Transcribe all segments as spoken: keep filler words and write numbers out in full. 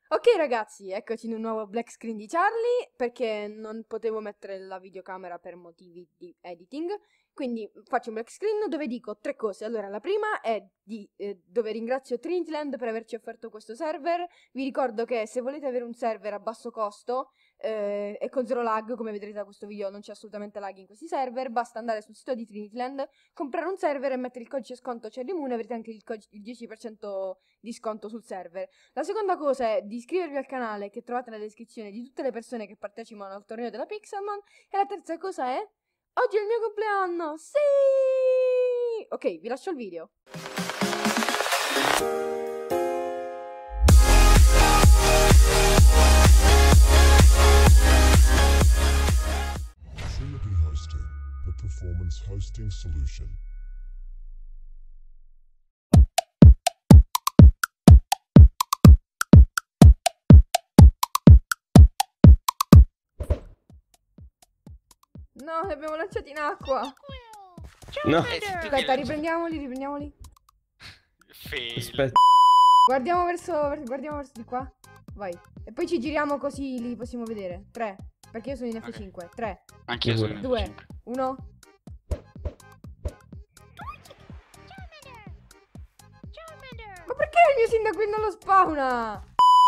Ok ragazzi, eccoci in un nuovo black screen di Charlie, perché non potevo mettere la videocamera per motivi di editing, quindi faccio un black screen dove dico tre cose. Allora, la prima è di, eh, dove ringrazio Trinityland per averci offerto questo server. Vi ricordo che se volete avere un server a basso costo eh, e con zero lag, come vedrete da questo video non c'è assolutamente lag in questi server, basta andare sul sito di Trinityland, comprare un server e mettere il codice sconto CherryMoon e avrete anche il, il dieci per cento di sconto sul server. La seconda cosa è di iscrivervi al canale che trovate nella descrizione di tutte le persone che partecipano al torneo della Pixelmon. E la terza cosa è... oggi è il mio compleanno! Sì! Ok, vi lascio il video. Trinity Hosting, the performance hosting solution. No, li abbiamo lanciati in acqua. No. Aspetta, riprendiamoli, riprendiamoli. Fail. Aspetta. Guardiamo verso, guardiamo verso di qua. Vai. E poi ci giriamo così li possiamo vedere. tre. Perché io sono in F cinque. tre. Anch'io sono in due. F cinque. uno. Ma perché il mio sindaco non lo spawna?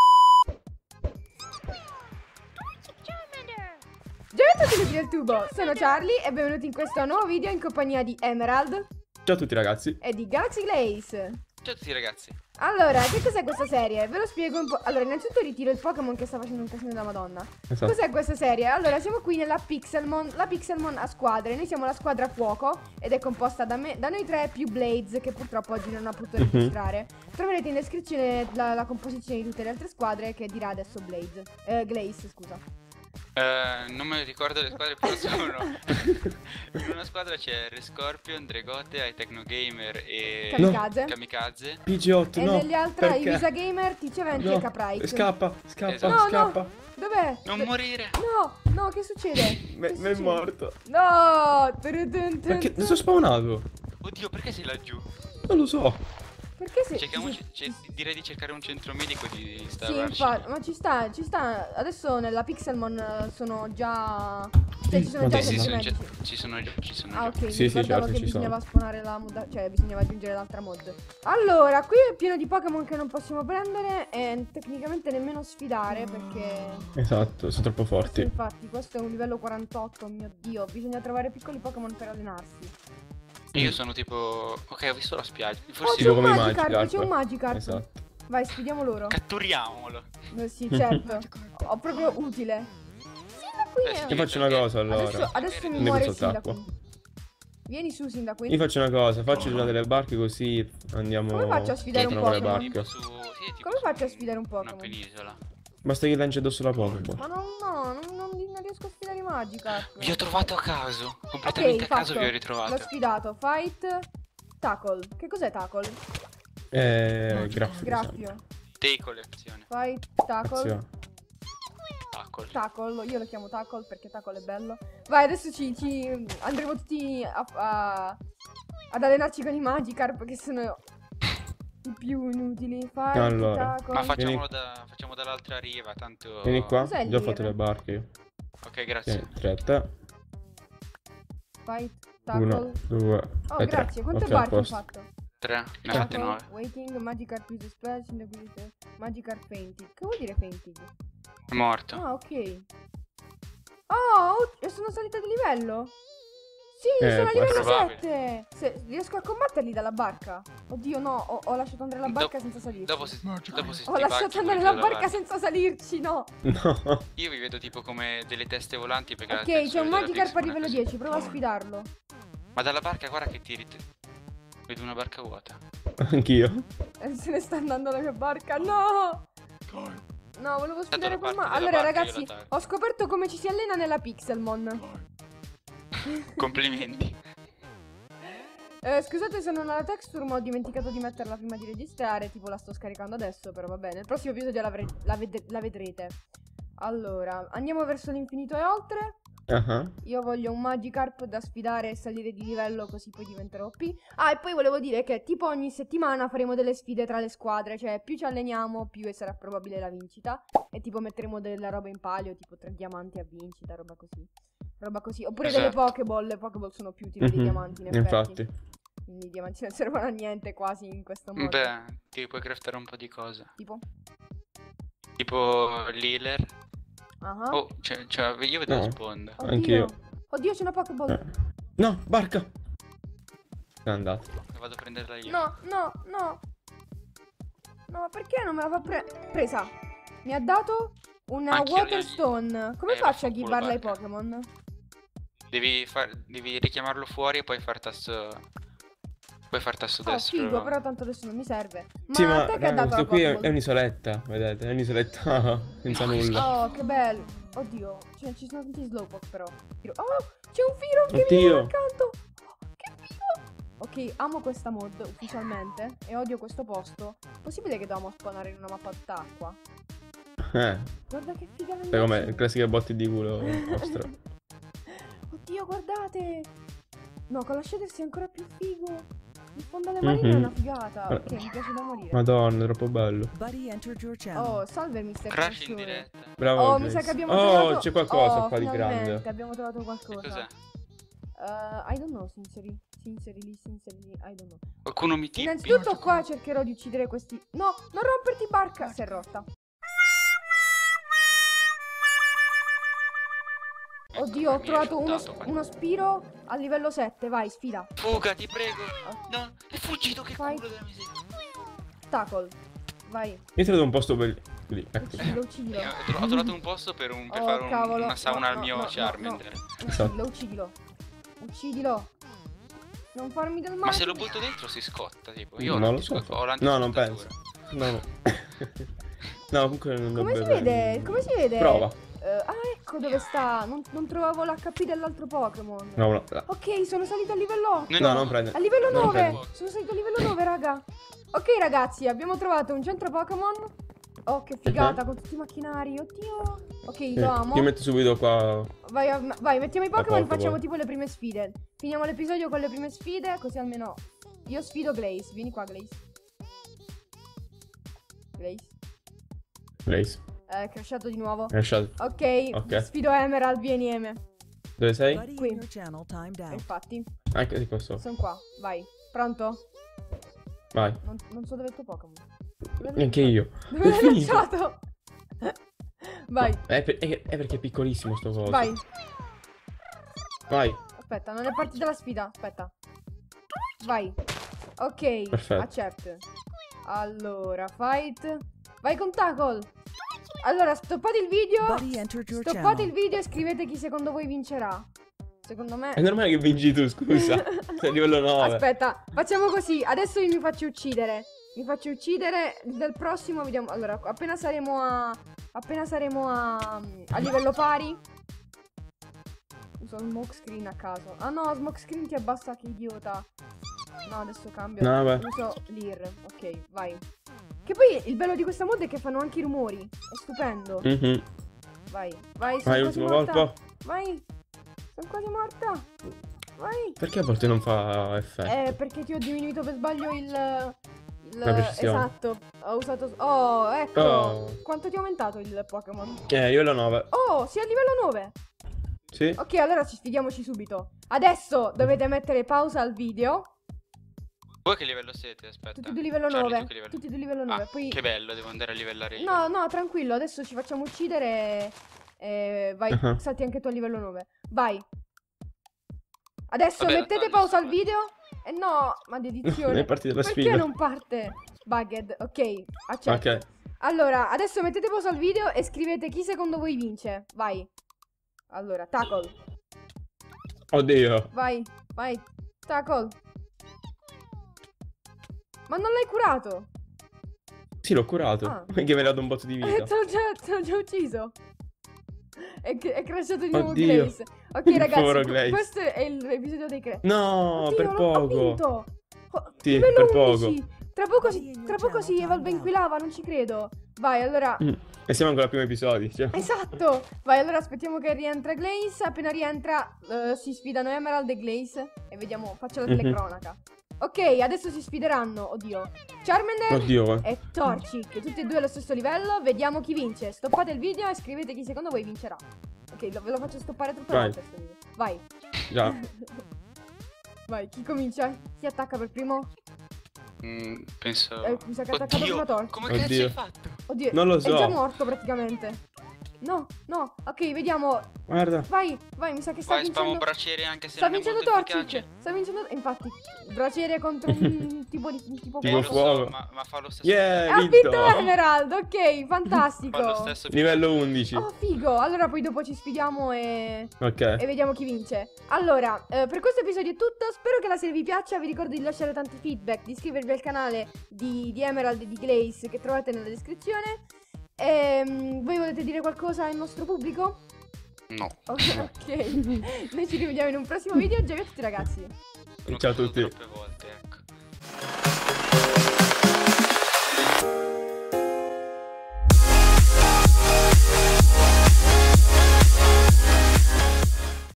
Ciao a tutti amici del tubo, sono Charlie e benvenuti in questo nuovo video in compagnia di Emerald Ciao a tutti ragazzi. e di Galaxy Glaze. Ciao a tutti ragazzi. Allora, che cos'è questa serie? Ve lo spiego un po'. Allora, innanzitutto ritiro il Pokémon che sta facendo un casino della Madonna. Esatto. Cos'è questa serie? Allora, siamo qui nella Pixelmon, la Pixelmon a squadre. Noi siamo la squadra fuoco ed è composta da me, da noi tre più Blades, che purtroppo oggi non ha potuto Mhm. registrare. Troverete in descrizione la, la composizione di tutte le altre squadre che dirà adesso Blades. Eh, Glaze, scusa. Eh, non me ne ricordo le squadre, però sono. In una squadra c'è Re Scorpion, Dregote, iTechnogamer e Kamikaze. Kamikaze. P G otto E no. negli altri perché? Ivisa Gamer, Ticeventi No. e Caprite. Scappa, scappa, Esatto. No, scappa. no. Dov'è? Non Beh, morire. No, no, che succede? Me- Che me è succede? morto. No! Turu tun tun Perché tun. sono spawnato? Oddio, perché sei laggiù? Non lo so. Perché se... Cerchiamoci, ce- direi di cercare un centro medico di Sì, starvarci. infatti, ma ci sta, ci sta. Adesso nella Pixelmon eh, sono già... Cioè ci sono Ma già dai, Sì, i sì, centri sono, medici. ci sono già, ci sono Ah, già. ok, mi Sì, sì, ricordavo certo, che ci bisognava sono. spawnare la mod, cioè bisognava aggiungere l'altra mod. Allora, qui è pieno di Pokémon che non possiamo prendere e tecnicamente nemmeno sfidare perché... Esatto, sono troppo Sì, forti. infatti, questo è un livello quarantotto, mio Dio, bisogna trovare piccoli Pokémon per allenarsi. Io sono tipo. Ok, ho visto la spiaggia. Oh, Forse c'è Tipo un come i Magikarp, Magikarp. c'è un Magikarp. Esatto. Vai, sfidiamo loro. catturiamolo. Eh, sì, certo. Ho proprio utile. Sindaco Beh, sì. Io faccio una cosa allora. Adesso, adesso mi Ne muore il butto sindaco. d'acqua. Vieni su, sindaco. Io faccio una cosa, faccio una delle barche così andiamo. Come faccio a sfidare un dietro con le Pokémon? barche. Tipo su. Sì, tipo Come su faccio a sfidare un Una Pokémon? penisola. Basta che lanci addosso la Pokéball. Ma no, no, non, non, non riesco a sfidare i Magikarp. Vi ho trovato a caso. Ok, Completamente a caso fatto. vi ho L'ho ritrovato. sfidato. Fight. Tackle. Che cos'è tackle? Eh, graffio. Graffio. Te collezione. Fight. Tackle. Azione. Tackle. Tackle, io lo chiamo tackle perché tackle è bello. Vai, adesso ci, ci andremo tutti a, a- ad allenarci con i Magikarp che sono i più inutili. Fight, Allora. tackle. Ma facciamolo Vieni- da, facciamo dall'altra riva, tanto. Vieni qua, Cos'è il già ho Leer? fatto le barche io. Ok, grazie. Tieni, tre, te. Fight, tackle. Uno, due Oh, e tre. grazie, quante Ok, a barche ho posto. fatto? Tre, ne ha fatte Tackle, nove. Waiting, Magikarp use spell, Syndaculitis, Magikarp fainted. Che vuol dire fainted? È morto. Ah, ok. Oh, e sono salita di livello? Sì, Eh, sono a può livello essere. sette. Se, riesco a combatterli dalla barca. Oddio, no, ho, ho lasciato andare la barca Dopo- senza salirci. Dopo se, dopo se Ho sti lasciato pacchi andare pure la dalla barca senza salirci, no. No. Io vi vedo tipo come delle teste volanti perché la Ok, c'è texture un della Magikarp a Pixelmon è livello così. dieci, prova a sfidarlo. Ma dalla barca guarda che tiri te. Vedo una barca vuota. Anch'io. Eh, Se ne sta andando la mia barca, no. No, volevo sfidare la quel parte ma. della Allora, barca, io ragazzi, la taglio. ho scoperto come ci si allena nella Pixelmon. Complimenti. Eh, scusate se non ho la texture, ma ho dimenticato di metterla prima di registrare. Tipo, la sto scaricando adesso, però va bene. Nel prossimo episodio la, vre- la ved- la vedrete. Allora, andiamo verso l'infinito e oltre. Ah, Io voglio un Magikarp da sfidare e salire di livello così poi diventerò O P. Ah, e poi volevo dire che tipo ogni settimana faremo delle sfide tra le squadre, cioè più ci alleniamo più sarà probabile la vincita. E tipo metteremo della roba in palio, tipo tre diamanti a vincita, roba così. Roba così. Oppure delle Esatto. Pokéball, le Pokéball sono più utili dei mhm, diamanti in effetti. infatti. Quindi i diamanti non servono a niente quasi in questo modo. Beh, ti puoi craftare un po' di cose. Tipo? Tipo l'healer. Ah. Oh, cioè, cioè, io vedo No. la sponda. Oddio. anch'io. Oddio, c'è una Pokéball. Eh. No, barca! È andato. Vado a prenderla io. No, no, no. No, ma perché non me la fa pre- presa? Mi ha dato una Anch'io Water glieli- Stone. Come Eh, faccio a vaffanculo, ghibarla ai barca. Pokémon? Devi, far, devi richiamarlo fuori e poi far tasto. Puoi far tasto Oh, destro. figo, però tanto adesso non mi serve. Ma Sì, a ma te che ha raga, dato la questo qui è, Pokéball? è un'isoletta, vedete? È un'isoletta senza No, nulla. Oh, che bello. Oddio, cioè, ci sono tanti Slowpoke però. Oh, c'è un Firo che mi Oddio. viene accanto. Oh, che figo. Ok, amo questa mod ufficialmente e odio questo posto. Possibile che dobbiamo spawnare in una mappa d'acqua? Eh, Guarda che figa sai com'è? bellissima. Classiche botte di culo vostro. Oddio, guardate. No, con la shader sei ancora più figo. Il fondale marino è Mhm. una figata. Ok, mi piace da morire. Madonna, troppo bello. Buddy entered your channel. Oh, salve mister Crash in Crashore. diretta. Bravo. Oh, mi Grace. sa che abbiamo oh, trovato... c'è qualcosa oh, qua di finalmente, grande. abbiamo trovato Che qualcosa. cos'è? Uh, I don't know, sinceri. Sincerely, sincerely, I don't know. Qualcuno mi tippi? Innanzitutto qua cercherò di uccidere questi... No, non romperti barca! Si è rotta. Ecco, Oddio, ho mi hai trovato uno, shottato qua. uno Spiro a livello sette. Vai, sfida. Fuga, ti prego. No, è fuggito, che Vai. culo della miseria. Tackle. Vai. Io ho trovato un posto bello. Lì, ecco. Uccidilo, uccidilo. Eh, ho, tro- ho trovato un posto per, un, per Oh, fare un- cavolo. una sauna No, al no, mio no, no, Charmander. Uccidilo, uccidilo. Uccidilo. Non farmi del male. Ma se lo butto dentro si scotta, tipo. Io ho non lo so. l'antiscotta- ho No, non l'antiscottatura. penso. No, no. No, comunque non Come si dovrebbe- vede? Come si vede? Prova. Eh, ah, ecco dove sta. Non, non trovavo l'H P dell'altro Pokémon. No, no. no. Ok, sono salito a livello otto. No, non prende. A livello Non nove. prende. Sono salito a livello nove, raga. Ok, ragazzi, abbiamo trovato un centro Pokémon. Oh, che figata, Mhm. con tutti i macchinari. Oddio. Ok, Eh, lo amo. Io metto subito qua. Vai, a- vai, mettiamo i La Pokémon e Pokéball. facciamo tipo le prime sfide. Finiamo l'episodio con le prime sfide, così almeno... Io sfido Glaze. Vieni qua, Glaze. Glaze. Blaze. Eh, crashato di nuovo. È lasciato. Ok, Ok. sfido Emerald, vieni Eme. Dove sei? Buddy Qui. in your channel timed E out. infatti, Anche di questo. sono qua. Vai. Pronto? Vai. Non, non so dove è il tuo Pokémon. Dove l'hai Neanche lasciato? io. Dove È l'hai finito. lasciato? Vai, È, per- è- è perché è piccolissimo sto coso. vai. Vai. Aspetta, non è partita la sfida. Aspetta. Vai. Ok, Perfetto. accept. Allora, fight. Vai con tackle. Allora, stoppate il video. Buddy entered your Stoppate channel. il video e scrivete chi secondo voi vincerà. Secondo me... È normale che vinci tu, scusa. Sei a livello nove. Aspetta, facciamo così. Adesso io mi faccio uccidere. Mi faccio uccidere. Del prossimo vediamo. Allora, appena saremo a. Appena saremo a. A livello pari. Uso il smoke screen a caso. Ah no, smoke screen ti abbassa, che idiota. No, adesso cambio. No, vabbè. Uso l'I R. Ok, vai. Che poi il bello di questa mod è che fanno anche i rumori. È stupendo. Mhm. Vai, vai, sono Vai, quasi ultimo morta. colpo. Vai. Sono quasi morta. Vai. Perché a volte non fa effetto? Eh, perché ti ho diminuito per sbaglio il... il La precisione. esatto. Ho usato... Oh, ecco. Oh. Quanto ti è aumentato il Pokémon? Eh, livello nove. Oh, sei a livello nove. Sì? Ok, allora ci sfidiamoci subito. Adesso dovete mettere pausa al video. Voi che livello siete? Aspetta. Tutti di livello Charlie, nove. tu che livello? Tutti di livello nove. Ah, Poi... che bello, devo andare a livellare io. No, no, tranquillo. Adesso ci facciamo uccidere e... e vai, Uh-huh. salti anche tu a livello nove. Vai. Adesso Vabbè, mettete tagli, pausa al scusa. video. Eh no, Non maledizione. è partita la Perché sfida. non parte? Bugged, ok, accetto. Ok. Allora, adesso mettete pausa al video e scrivete chi secondo voi vince. Vai. Allora, tackle. Oddio. Vai, vai. Tackle. Ma non l'hai curato? Sì, l'ho curato. Ah. Perché mi ha dato un botto di Eh, vita. te l'ho già, te l'ho già ucciso. È, è crashato di nuovo Oddio. Grace. Ok, Il ragazzi, povero qu- Grace. questo è l'episodio dei crash. No, Oddio, per l'ho- Ho poco. vinto. Oh, Sì, livello per poco. undici. Tra poco, Buddy si, in your tra poco channel si evolve timed in out. Quilava, non ci credo. Vai, allora... Mm. E siamo ancora al primo episodio, cioè. Esatto! Vai, allora aspettiamo che rientra Glaze. Appena rientra eh, si sfidano Emerald e Glaze. E vediamo, faccio la Mhm. telecronaca. Ok, adesso si sfideranno, oddio, Charmander Oddio, eh. e Torchic, tutti e due allo stesso livello. Vediamo chi vince. Stoppate il video e scrivete chi secondo voi vincerà. Ok, lo- ve lo faccio stoppare troppe Vai. volte sto video. Vai. Già. Vai, chi comincia? Chi attacca per primo? Mm, penso... Eh, mi sa che ha attaccato Oddio, prima Torchic. come cazzo Oddio. hai fatto? Oddio, Non lo è già so. morto praticamente. No, no, ok, vediamo. Guarda. Vai, vai, mi sa che sta Vai, spamo vincendo. braciere anche se Sta non è vincendo molto Torchic. efficace. Sta vincendo. Infatti, braciere contro un tipo di un tipo Eh, Tipo lo fuoco. fuoco. so, ma, ma fa lo stesso. Yeah, Ha vinto. vinto Emerald, ok, fantastico. Fa lo stesso. Livello undici. Oh, figo. Allora poi dopo ci sfidiamo e... Ok. e vediamo chi vince. Allora, eh, per questo episodio è tutto. Spero che la serie vi piaccia. Vi ricordo di lasciare tanti feedback, di iscrivervi al canale di, di Emerald e di Glaze che trovate nella descrizione. Ehm, voi volete dire qualcosa al nostro pubblico? No. Ok, ok. Noi ci rivediamo in un prossimo video. Giovi a tutti ragazzi. Sono Ciao a caduto tutti. troppe volte.